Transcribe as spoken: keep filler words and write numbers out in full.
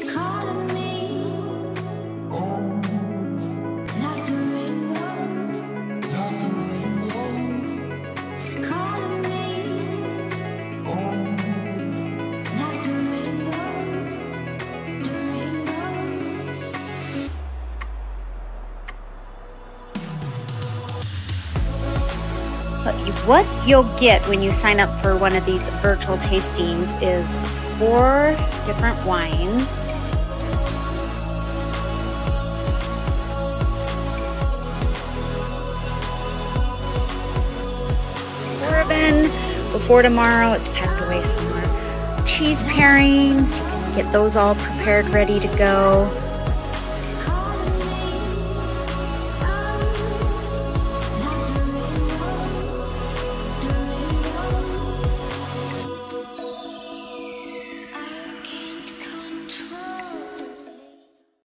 What you'll get when you sign up for one of these virtual tastings is four different wines. Bourbon before tomorrow, it's packed away somewhere. Cheese pairings, you can get those all prepared, ready to go.